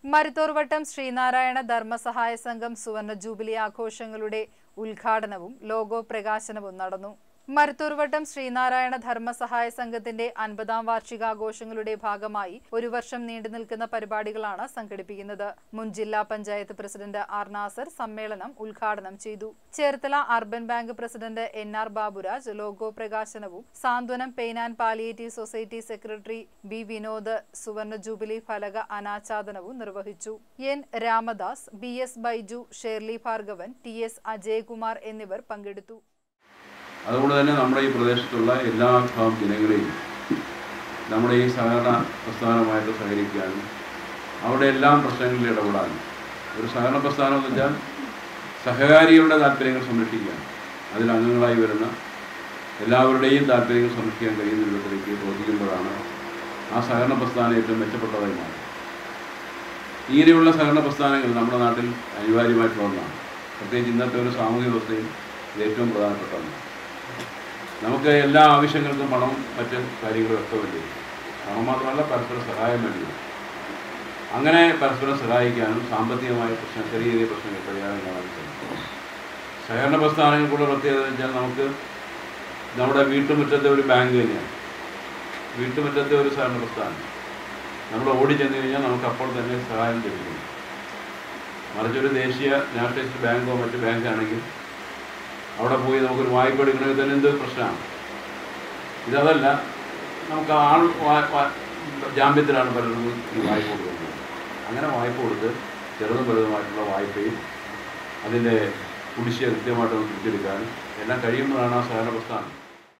മരുത്തോർവട്ടം ശ്രീനാരായണ ധർമ്മസഹായ സംഘം സുവർണ ജൂബിലി ആഘോഷങ്ങളുടെ ഉദ്ഘാടനവും ലോഗോ പ്രകാശനവും നടന്നു. മരുത്തോർവട്ടം ശ്രീനാരായണ ധർമ്മസഹായ സംഘത്തിന്റെ 50ാം വാർഷികാഘോഷങ്ങളുടെ ഭാഗമായി ഒരു വർഷം നീണ്ടുനിൽക്കുന്ന പരിപാടികളാണ് സംഘടിപ്പിക്കുന്നത്. മുൻ ജില്ലാ പഞ്ചായത്ത് പ്രസിഡന്റ് ആർ നാസർ സമ്മേളനം ഉദ്ഘാടനം ചെയ്തു. Cherthala urban bank president NR Baburaj logo പ്രകാശനവും സാന്ത്വനം pain and palliative society secretary B Vinod സുവർണ ജൂബിലി ഫലക അനാച്ഛാദനവും നിർവഹിച്ചു. N Ramadas, BS Baiju, Shirley Bhargavan, TS Ajayakumar എന്നിവർ പങ്കെടുത്തു. അതുകൊണ്ട് തന്നെ നമ്മുടെ ഈ പ്രദേശത്തുള്ള എല്ലാ വിഭാഗം ജനങ്ങളെയും നമ്മുടെ ഈ സഹകരണ പ്രസ്ഥാനമായിട്ട് സഹകരിക്കാനും അവിടെ എല്ലാം പ്രശ്നങ്ങളിൽ ഇടപെടാനും, ഒരു സഹകരണ പ്രസ്ഥാനം എന്ന് വെച്ചാൽ സഹകാരികളുടെ താല്പര്യങ്ങൾ സംരക്ഷിക്കാൻ, അതിൽ അംഗങ്ങളായി വരുന്ന എല്ലാവരുടെയും താല്പര്യങ്ങൾ സംരക്ഷിക്കാൻ കഴിയുന്ന വിധത്തിലേക്ക് പ്രവർത്തിക്കുമ്പോഴാണ് ആ സഹകരണ പ്രസ്ഥാനം ഏറ്റവും മെച്ചപ്പെട്ടതായി മാറും. ഇങ്ങനെയുള്ള സഹകരണ പ്രസ്ഥാനങ്ങൾ നമ്മുടെ നാട്ടിൽ അനിവാര്യമായിട്ടുള്ള ഒന്നാണ്. പ്രത്യേകിച്ച് ഇന്നത്തെ ഒരു സാമൂഹിക വ്യവസ്ഥയിൽ ഇത് ഏറ്റവും പ്രധാനപ്പെട്ട ഒന്നാണ്. നമുക്ക് എല്ലാ ആവശ്യങ്ങൾക്കും പണവും മറ്റ് കാര്യങ്ങളും ഒക്കെ വേണ്ടി വരും. പണം മാത്രമല്ല, പരസ്പര സഹായം വേണ്ടി വരും. അങ്ങനെ പരസ്പരം സഹായിക്കാനും സാമ്പത്തികമായ ചെറിയ ചെറിയ പ്രശ്നങ്ങൾ പരിഹാരം കാണാൻ സാധിക്കും. സഹകരണ പ്രസ്ഥാനങ്ങൾക്കുള്ള പ്രത്യേകത എന്ന് വെച്ചാൽ നമുക്ക് നമ്മുടെ വീട്ടുമുറ്റത്തെ ഒരു ബാങ്ക് തന്നെയാണ്, വീട്ടുമുറ്റത്തെ ഒരു സഹകരണ പ്രസ്ഥാനം. നമ്മൾ ഓടി ചെന്ന് കഴിഞ്ഞാൽ നമുക്ക് അപ്പോൾ തന്നെ സഹായം ലഭിക്കുന്നു. മറിച്ചൊരു ദേശീയ നാഷണലൈസ്ഡ് ബാങ്കോ മറ്റ് ബാങ്കാണെങ്കിൽ അവിടെ പോയി നമുക്കൊരു വായ്പ എടുക്കണമെങ്കിൽ തന്നെ എന്ത് പ്രശ്നമാണ്. ഇതല്ല, നമുക്ക് ജാമ്യത്തിലാണ് പലരും ഈ വായ്പ കൊടുക്കുന്നത്. അങ്ങനെ വായ്പ കൊടുത്ത് ചെറുതും വലുതുമായിട്ടുള്ള വായ്പയും അതിൻ്റെ കുടിശ്ശിക കൃത്യമായിട്ട് നമുക്ക് തിരിച്ചെടുക്കാനും എല്ലാം കഴിയുമ്പോഴാണ് ആ സഹകരണ പ്രസ്ഥാനം